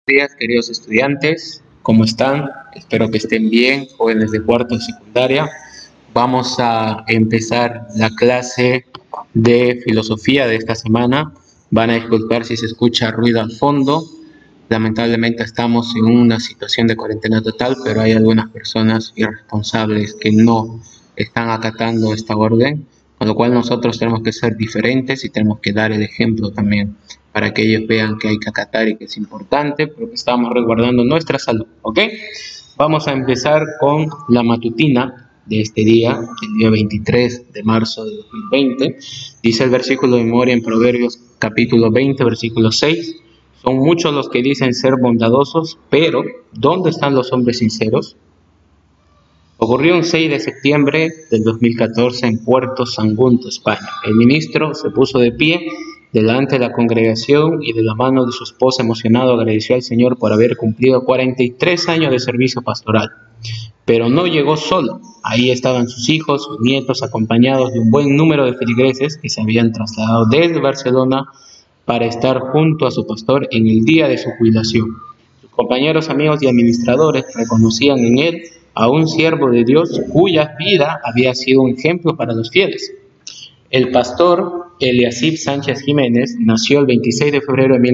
días, queridos estudiantes. ¿Cómo están? Espero que estén bien, jóvenes de cuarto de secundaria. Vamos a empezar la clase de filosofía de esta semana. Van a disculpar si se escucha ruido al fondo. Lamentablemente estamos en una situación de cuarentena total, pero hay algunas personas irresponsables que no están acatando esta orden, con lo cual nosotros tenemos que ser diferentes y tenemos que dar el ejemplo también para que ellos vean que hay que acatar y que es importante, porque estamos resguardando nuestra salud, ¿ok? Vamos a empezar con la matutina de este día, el día 23 de marzo de 2020. Dice el versículo de memoria en Proverbios capítulo 20, versículo 6. Son muchos los que dicen ser bondadosos, pero ¿dónde están los hombres sinceros? Ocurrió un 6 de septiembre del 2014 en Puerto Sagunto, España. El ministro se puso de pie delante de la congregación y de la mano de su esposa, emocionado, agradeció al Señor por haber cumplido 43 años de servicio pastoral. Pero no llegó solo. Ahí estaban sus hijos, sus nietos, acompañados de un buen número de feligreses que se habían trasladado desde Barcelona para estar junto a su pastor en el día de su jubilación. Sus compañeros, amigos y administradores reconocían en él a un siervo de Dios cuya vida había sido un ejemplo para los fieles. El pastor Eliasib Sánchez Jiménez nació el 26 de febrero de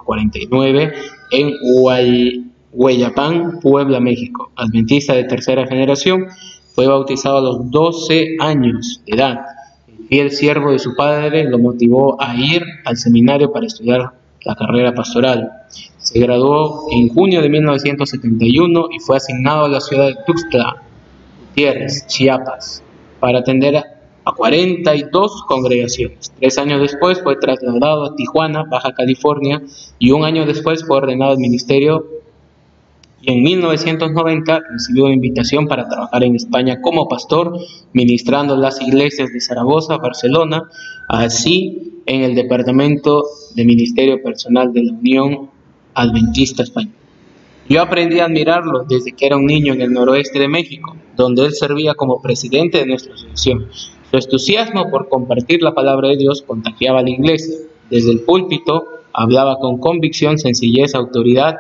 1949 en Hueyapán, Puebla, México. Adventista de tercera generación, fue bautizado a los 12 años de edad. El fiel siervo de su padre lo motivó a ir al seminario para estudiar la carrera pastoral. Se graduó en junio de 1971 y fue asignado a la ciudad de Tuxtla Gutiérrez, Chiapas, para atender a 42 congregaciones. 3 años después fue trasladado a Tijuana, Baja California, y un año después fue ordenado al ministerio. Y en 1990 recibió una invitación para trabajar en España como pastor, ministrando en las iglesias de Zaragoza, Barcelona, así en el departamento de ministerio personal de la Unión Adventista Española. Yo aprendí a admirarlo desde que era un niño en el noroeste de México, donde él servía como presidente de nuestra asociación. Su entusiasmo por compartir la palabra de Dios contagiaba a la iglesia. Desde el púlpito hablaba con convicción, sencillez, autoridad.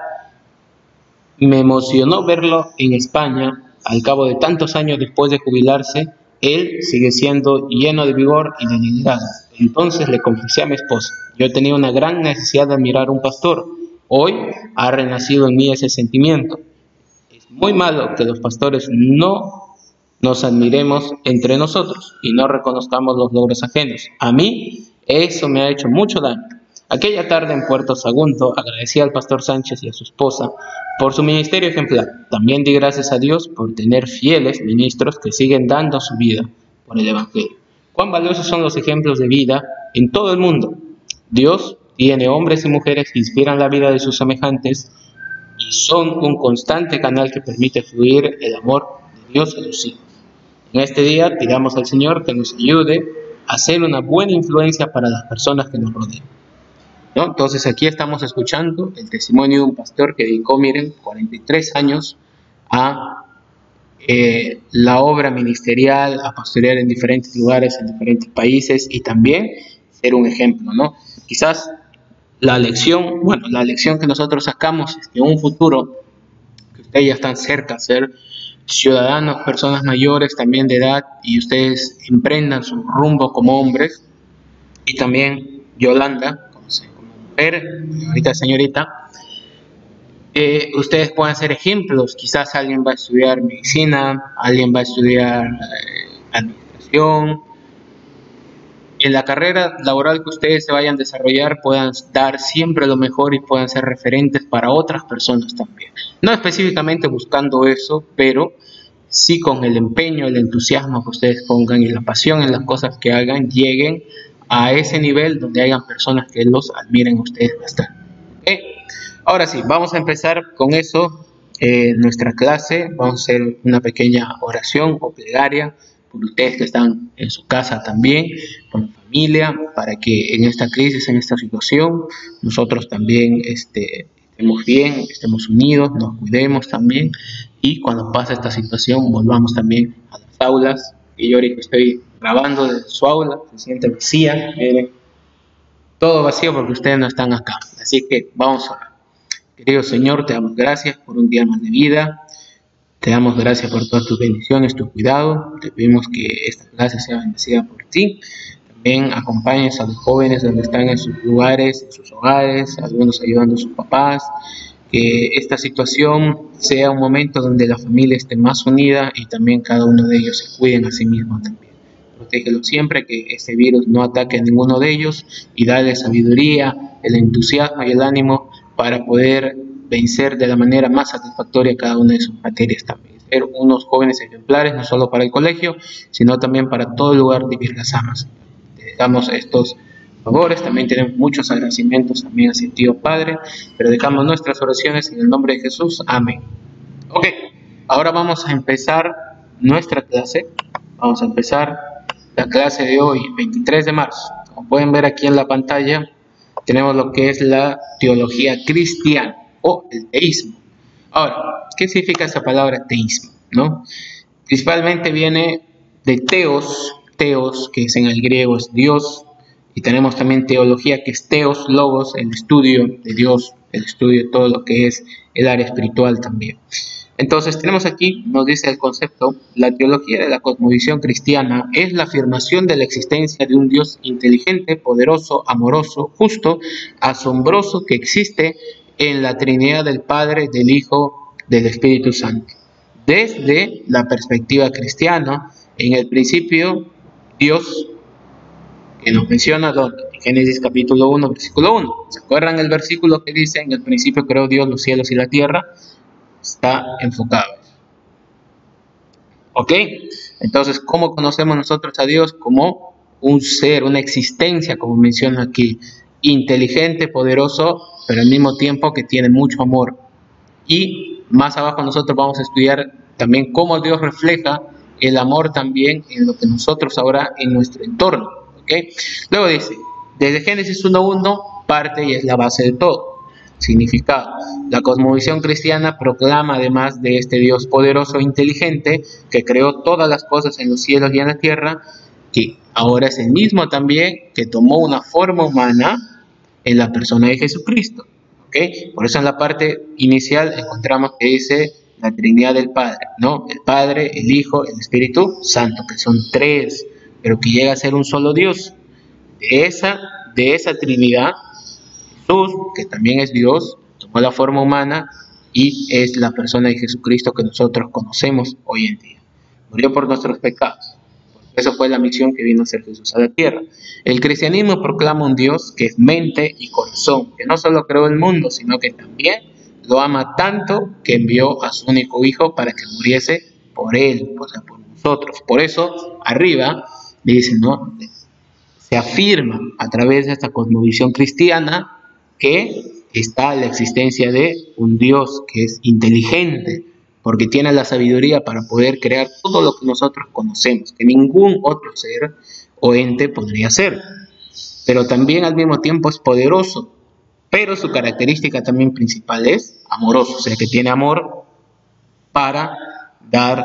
Me emocionó verlo en España. Al cabo de tantos años después de jubilarse, él sigue siendo lleno de vigor y de liderazgo. Entonces le confesé a mi esposa: yo tenía una gran necesidad de admirar a un pastor. Hoy ha renacido en mí ese sentimiento. Es muy malo que los pastores no nos admiremos entre nosotros y no reconozcamos los logros ajenos. A mí eso me ha hecho mucho daño. Aquella tarde en Puerto Sagunto agradecí al pastor Sánchez y a su esposa por su ministerio ejemplar. También di gracias a Dios por tener fieles ministros que siguen dando su vida por el Evangelio. Cuán valiosos son los ejemplos de vida en todo el mundo. Dios tiene hombres y mujeres que inspiran la vida de sus semejantes y son un constante canal que permite fluir el amor de Dios a sus hijos. En este día pidamos al Señor que nos ayude a ser una buena influencia para las personas que nos rodean, ¿no? Entonces aquí estamos escuchando el testimonio de un pastor que dedicó, miren, 43 años a la obra ministerial, a pastorear en diferentes lugares, en diferentes países y también ser un ejemplo, ¿no? Quizás la lección que nosotros sacamos es que en un futuro, que ustedes ya están cerca, ser ciudadanos, personas mayores también de edad, y ustedes emprendan su rumbo como hombres, y también Yolanda, como mujer, ahorita señorita, ustedes puedan ser ejemplos. Quizás alguien va a estudiar medicina, alguien va a estudiar administración. En la carrera laboral que ustedes se vayan a desarrollar puedan dar siempre lo mejor y puedan ser referentes para otras personas también. No específicamente buscando eso, pero sí con el empeño, el entusiasmo que ustedes pongan y la pasión en las cosas que hagan, lleguen a ese nivel donde hayan personas que los admiren a ustedes bastante. ¿Okay? Ahora sí, vamos a empezar con eso, nuestra clase. Vamos a hacer una pequeña oración o plegaria por ustedes que están en su casa también, con la familia, para que en esta crisis, en esta situación, nosotros también estemos bien, estemos unidos, nos cuidemos también, y cuando pase esta situación volvamos también a las aulas. Y yo ahorita estoy grabando desde su aula, se siente vacía, miren, todo vacío porque ustedes no están acá. Así que vamos a orar. Querido Señor, te damos gracias por un día más de vida. Te damos gracias por todas tus bendiciones, tu cuidado. Te pedimos que esta clase sea bendecida por ti. También acompañes a los jóvenes donde están en sus lugares, en sus hogares, algunos ayudando a sus papás. Que esta situación sea un momento donde la familia esté más unida y también cada uno de ellos se cuiden a sí mismos también. Protégelos siempre, que este virus no ataque a ninguno de ellos y dale sabiduría, el entusiasmo y el ánimo para poder vencer de la manera más satisfactoria cada una de sus materias también. Ser unos jóvenes ejemplares, no solo para el colegio, sino también para todo el lugar de vivir las amas. Te damos estos favores, también tenemos muchos agradecimientos también hacia Tío Padre, pero dejamos nuestras oraciones en el nombre de Jesús. Amén. Ok, ahora vamos a empezar nuestra clase. Vamos a empezar la clase de hoy, 23 de marzo. Como pueden ver aquí en la pantalla, tenemos lo que es la teología cristiana o el teísmo. Ahora, ¿qué significa esa palabra teísmo? ¿No? Principalmente viene de teos, que es en el griego es Dios, y tenemos también teología que es teos, logos, el estudio de Dios, el estudio de todo lo que es el área espiritual también. Entonces tenemos aquí, nos dice el concepto, la teología de la cosmovisión cristiana es la afirmación de la existencia de un Dios inteligente, poderoso, amoroso, justo, asombroso, que existe en la Trinidad del Padre, del Hijo, del Espíritu Santo. Desde la perspectiva cristiana, en el principio, Dios, que nos menciona ¿dónde? En Génesis capítulo 1, versículo 1. ¿Se acuerdan el versículo que dice, en el principio creó Dios los cielos y la tierra? Está enfocado. ¿Ok? Entonces, ¿cómo conocemos nosotros a Dios? Como un ser, una existencia, como menciona aquí, inteligente, poderoso, pero al mismo tiempo que tiene mucho amor. Y más abajo nosotros vamos a estudiar también cómo Dios refleja el amor también en lo que nosotros ahora en nuestro entorno. ¿Ok? Luego dice, desde Génesis 1:1 parte y es la base de todo. Significado. La cosmovisión cristiana proclama, además de este Dios poderoso e inteligente que creó todas las cosas en los cielos y en la tierra, que ahora es el mismo también que tomó una forma humana en la persona de Jesucristo. ¿Okay? Por eso en la parte inicial encontramos que dice la Trinidad del Padre, ¿no? El Padre, el Hijo, el Espíritu Santo, que son tres, pero que llega a ser un solo Dios. De esa Trinidad, Jesús, que también es Dios, tomó la forma humana y es la persona de Jesucristo que nosotros conocemos hoy en día. Murió por nuestros pecados. Esa fue la misión que vino a hacer Jesús a la tierra. El cristianismo proclama un Dios que es mente y corazón, que no solo creó el mundo, sino que también lo ama tanto que envió a su único Hijo para que muriese por él, o sea, por nosotros. Por eso, arriba, dicen, ¿no? Se afirma a través de esta cosmovisión cristiana que está la existencia de un Dios que es inteligente, porque tiene la sabiduría para poder crear todo lo que nosotros conocemos, que ningún otro ser o ente podría ser. Pero también al mismo tiempo es poderoso, pero su característica también principal es amoroso, o sea que tiene amor para dar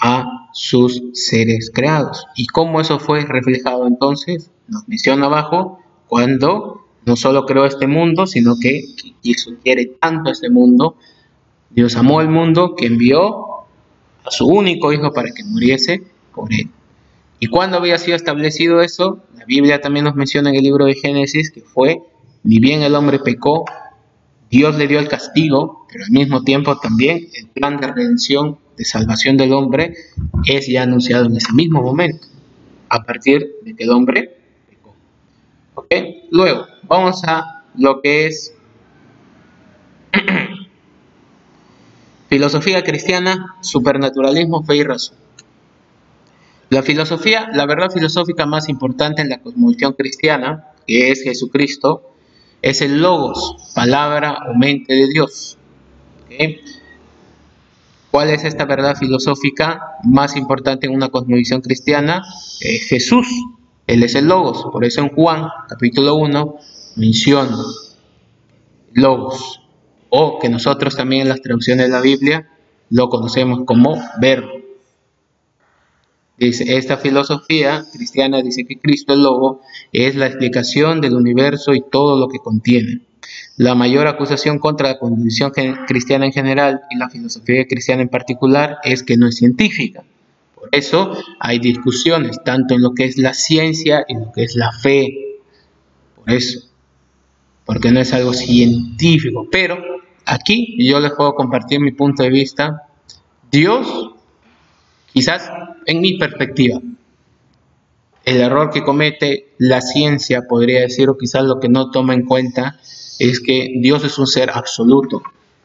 a sus seres creados. ¿Y cómo eso fue reflejado entonces? Nos menciona abajo, cuando no solo creó este mundo, sino que quiere tanto este mundo. Dios amó al mundo que envió a su único Hijo para que muriese por él. ¿Y cuándo había sido establecido eso? La Biblia también nos menciona en el libro de Génesis que fue, ni bien el hombre pecó, Dios le dio el castigo, pero al mismo tiempo también el plan de redención, de salvación del hombre, es ya anunciado en ese mismo momento, a partir de que el hombre pecó. ¿Ok? Luego, vamos a lo que es filosofía cristiana, supernaturalismo, fe y razón. La verdad filosófica más importante en la cosmovisión cristiana, que es Jesucristo, es el logos, palabra o mente de Dios. ¿Okay? ¿Cuál es esta verdad filosófica más importante en una cosmovisión cristiana? Jesús, Él es el logos. Por eso en Juan, capítulo 1, menciona logos, o que nosotros también en las traducciones de la Biblia lo conocemos como verbo. Dice, esta filosofía cristiana dice que Cristo, el Logo, es la explicación del universo y todo lo que contiene. La mayor acusación contra la condición cristiana en general y la filosofía cristiana en particular es que no es científica. Por eso hay discusiones tanto en lo que es la ciencia y en lo que es la fe. Por eso, porque no es algo científico. Pero aquí yo les puedo compartir mi punto de vista. Dios, quizás en mi perspectiva, el error que comete la ciencia, podría decir, o quizás lo que no toma en cuenta, es que Dios es un ser absoluto.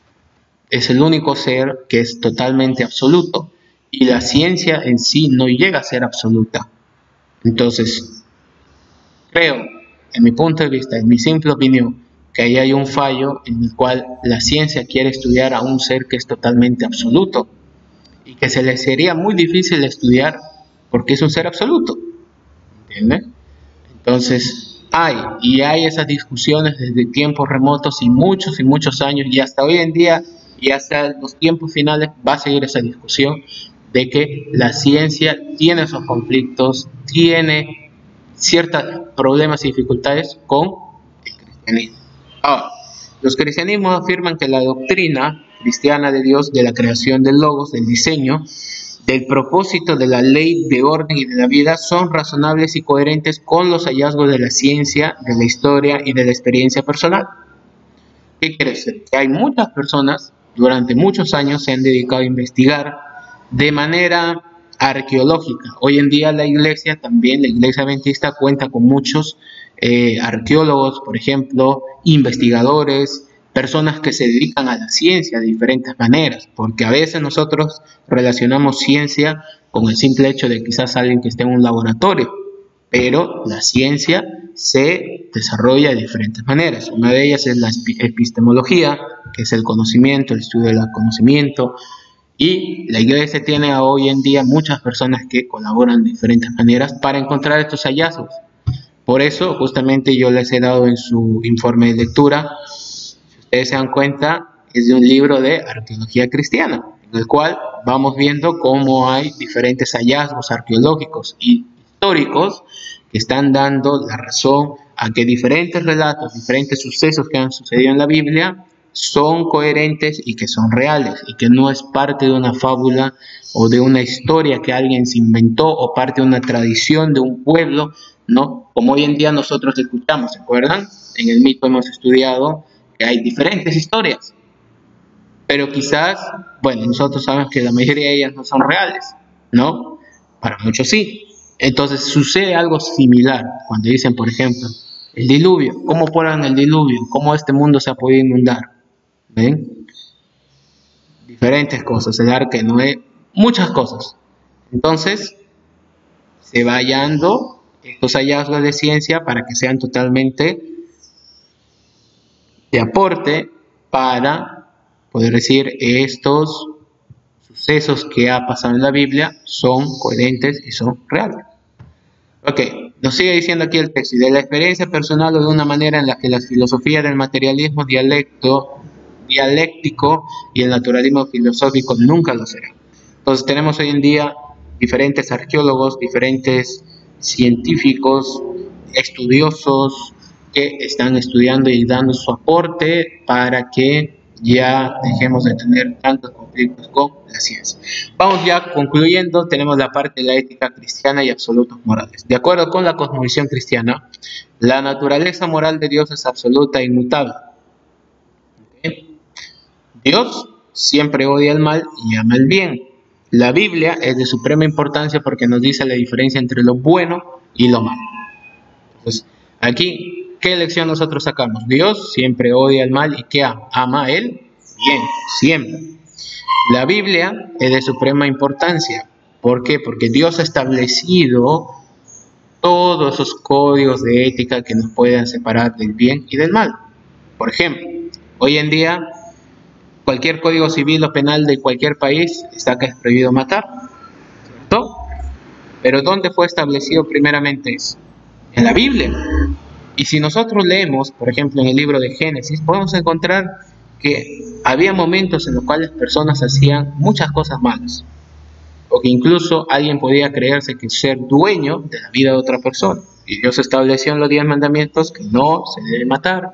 Es el único ser que es totalmente absoluto. Y la ciencia en sí no llega a ser absoluta. Entonces, creo, en mi punto de vista, en mi simple opinión, que ahí hay un fallo en el cual la ciencia quiere estudiar a un ser que es totalmente absoluto y que se le sería muy difícil estudiar porque es un ser absoluto. ¿Entiendes? Entonces, hay esas discusiones desde tiempos remotos y muchos años, y hasta hoy en día y hasta los tiempos finales va a seguir esa discusión de que la ciencia tiene esos conflictos, tiene ciertos problemas y dificultades con el cristianismo. Ahora, los cristianismos afirman que la doctrina cristiana de Dios, de la creación del logos, del diseño, del propósito de la ley, de orden y de la vida son razonables y coherentes con los hallazgos de la ciencia, de la historia y de la experiencia personal. ¿Qué quiere decir? Que hay muchas personas durante muchos años se han dedicado a investigar de manera arqueológica. Hoy en día la iglesia adventista cuenta con muchos arqueólogos, por ejemplo, investigadores, personas que se dedican a la ciencia de diferentes maneras, porque a veces nosotros relacionamos ciencia con el simple hecho de quizás alguien que esté en un laboratorio, pero la ciencia se desarrolla de diferentes maneras. Una de ellas es la epistemología, que es el conocimiento, el estudio del conocimiento, y la iglesia tiene hoy en día muchas personas que colaboran de diferentes maneras para encontrar estos hallazgos. Por eso, justamente yo les he dado en su informe de lectura, ustedes se dan cuenta, es de un libro de arqueología cristiana, en el cual vamos viendo cómo hay diferentes hallazgos arqueológicos y históricos que están dando la razón a que diferentes relatos, diferentes sucesos que han sucedido en la Biblia son coherentes y que son reales, y que no es parte de una fábula o de una historia que alguien se inventó o parte de una tradición de un pueblo, ¿no? Como hoy en día nosotros escuchamos, ¿se acuerdan? En el mito hemos estudiado que hay diferentes historias, pero quizás, bueno, nosotros sabemos que la mayoría de ellas no son reales, ¿no? Para muchos sí. Entonces sucede algo similar cuando dicen, por ejemplo, el diluvio. ¿Cómo ponen el diluvio? ¿Cómo este mundo se ha podido inundar? ¿Ven? Diferentes cosas, el arca de Noé, muchas cosas. Entonces se va hallando estos hallazgos de ciencia para que sean totalmente de aporte para poder decir estos sucesos que ha pasado en la Biblia son coherentes y son reales. Ok, nos sigue diciendo aquí el texto, y de la experiencia personal o de una manera en la que la filosofía del materialismo dialéctico y el naturalismo filosófico nunca lo será. Entonces tenemos hoy en día diferentes arqueólogos, diferentes científicos, estudiosos que están estudiando y dando su aporte para que ya dejemos de tener tantos conflictos con la ciencia. Vamos ya concluyendo, tenemos la parte de la ética cristiana y absolutos morales. De acuerdo con la cosmovisión cristiana, la naturaleza moral de Dios es absoluta e inmutable. ¿Okay? Dios siempre odia el mal y ama el bien. La Biblia es de suprema importancia porque nos dice la diferencia entre lo bueno y lo malo. Entonces, aquí, ¿qué lección nosotros sacamos? Dios siempre odia el mal y ¿qué ama? Ama el bien, siempre. La Biblia es de suprema importancia. ¿Por qué? Porque Dios ha establecido todos esos códigos de ética que nos pueden separar del bien y del mal. Por ejemplo, hoy en día, cualquier código civil o penal de cualquier país está que es prohibido matar, ¿cierto? Pero ¿dónde fue establecido primeramente eso? En la Biblia. Y si nosotros leemos, por ejemplo, en el libro de Génesis, podemos encontrar que había momentos en los cuales personas hacían muchas cosas malas, o que incluso alguien podía creerse que ser dueño de la vida de otra persona. Y Dios estableció en los 10 mandamientos que no se debe matar,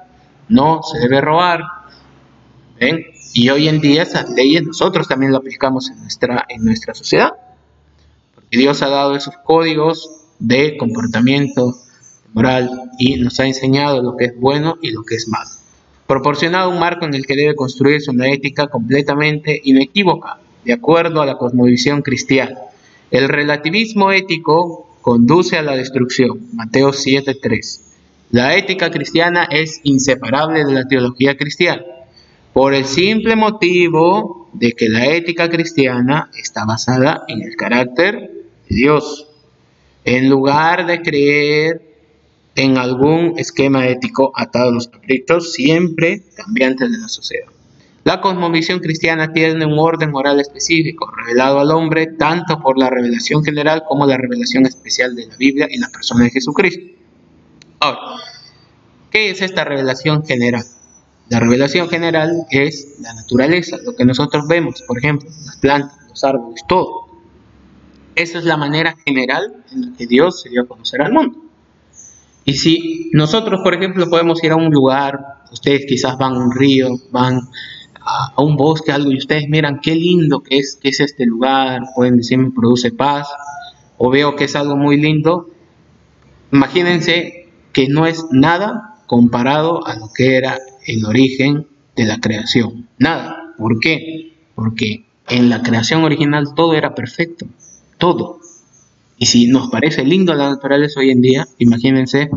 no se debe robar. ¿Ven? Y hoy en día esas leyes nosotros también lo aplicamos en nuestra sociedad. Porque Dios ha dado esos códigos de comportamiento moral y nos ha enseñado lo que es bueno y lo que es malo. Proporcionado un marco en el que debe construirse una ética completamente inequívoca, de acuerdo a la cosmovisión cristiana. El relativismo ético conduce a la destrucción. Mateo 7:3. La ética cristiana es inseparable de la teología cristiana, por el simple motivo de que la ética cristiana está basada en el carácter de Dios, en lugar de creer en algún esquema ético atado a los caprichos siempre cambiantes de la sociedad. La cosmovisión cristiana tiene un orden moral específico, revelado al hombre tanto por la revelación general como la revelación especial de la Biblia y la persona de Jesucristo. Ahora, ¿qué es esta revelación general? La revelación general es la naturaleza, lo que nosotros vemos, por ejemplo, las plantas, los árboles, todo. Esa es la manera general en la que Dios se dio a conocer al mundo. Y si nosotros, por ejemplo, podemos ir a un lugar, ustedes quizás van a un río, van a un bosque, algo, y ustedes miran qué lindo que es este lugar, pueden decir me produce paz, o veo que es algo muy lindo, imagínense que no es nada comparado a lo que era el origen de la creación. Nada. ¿Por qué? Porque en la creación original todo era perfecto, todo. Y si nos parece lindo la naturaleza hoy en día, imagínense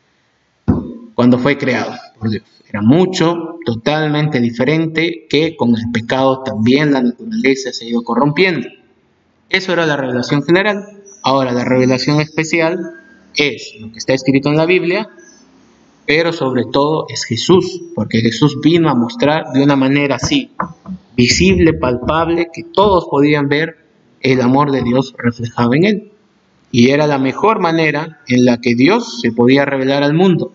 cuando fue creado por Dios. Era mucho, totalmente diferente, que con el pecado también la naturaleza se ha ido corrompiendo. Eso era la revelación general. Ahora la revelación especial es lo que está escrito en la Biblia, pero sobre todo es Jesús, porque Jesús vino a mostrar de una manera así, visible, palpable, que todos podían ver el amor de Dios reflejado en él. Y era la mejor manera en la que Dios se podía revelar al mundo,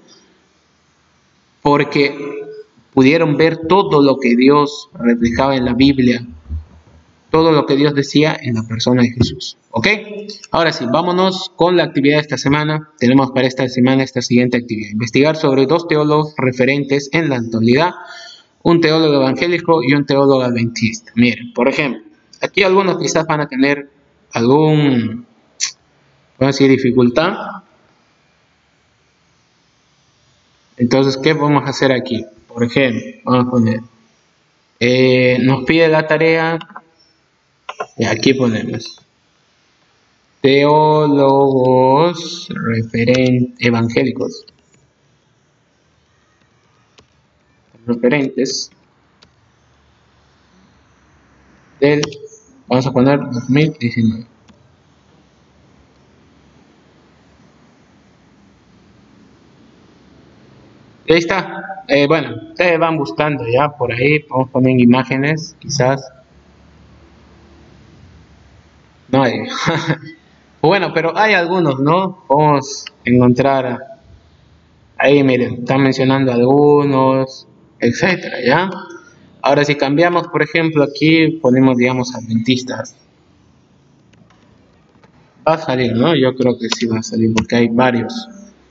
porque pudieron ver todo lo que Dios reflejaba en la Biblia, todo lo que Dios decía en la persona de Jesús. ¿Ok? Ahora sí, vámonos con la actividad de esta semana. Tenemos para esta semana esta siguiente actividad: investigar sobre dos teólogos referentes en la actualidad, un teólogo evangélico y un teólogo adventista. Miren, por ejemplo, aquí algunos quizás van a tener algún, ¿puedo decir?, dificultad. Entonces, ¿qué vamos a hacer aquí? Por ejemplo, vamos a poner, nos pide la tarea, y aquí ponemos teólogos evangélicos referentes del, vamos a poner 2019. Ahí está. Bueno, ustedes van buscando ya por ahí, podemos poner imágenes, quizás. No hay. Bueno, pero hay algunos, ¿no? Podemos encontrar ahí, miren, están mencionando algunos, etcétera, ¿ya? Ahora, si cambiamos, por ejemplo, aquí ponemos, digamos, adventistas. Va a salir, ¿no? Yo creo que sí va a salir porque hay varios.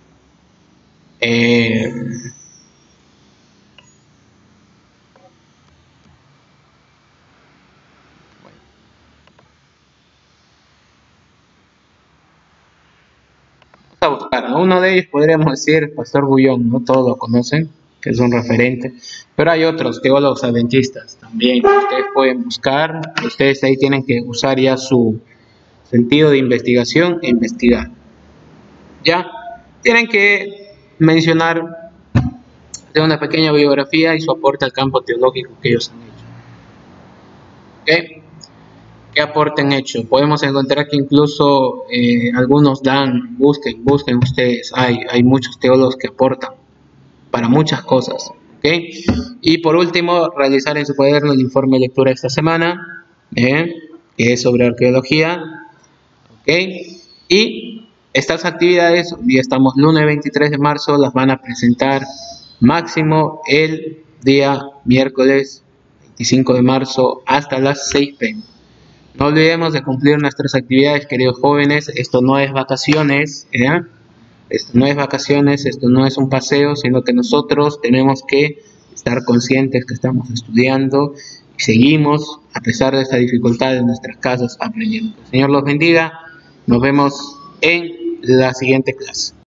A buscar, ¿no? Uno de ellos podríamos decir Pastor Bullón, no todos lo conocen, que es un referente, pero hay otros teólogos adventistas también que ustedes pueden buscar. Ustedes ahí tienen que usar ya su sentido de investigación e investigar. Ya tienen que mencionar de una pequeña biografía y su aporte al campo teológico que ellos han hecho. ¿Ok? ¿Qué aporte han hecho? Podemos encontrar que incluso algunos dan, busquen ustedes, hay muchos teólogos que aportan para muchas cosas. ¿Ok? Y por último, realizar en su cuaderno el informe de lectura de esta semana, que es sobre arqueología. ¿Ok? Y estas actividades, hoy día estamos lunes 23 de marzo, las van a presentar máximo el día miércoles 25 de marzo hasta las 6 p.m. No olvidemos de cumplir nuestras actividades, queridos jóvenes. Esto no es vacaciones, Esto no es vacaciones, esto no es un paseo, sino que nosotros tenemos que estar conscientes que estamos estudiando y seguimos, a pesar de esta dificultad en nuestras casas, aprendiendo. El Señor los bendiga. Nos vemos en la siguiente clase.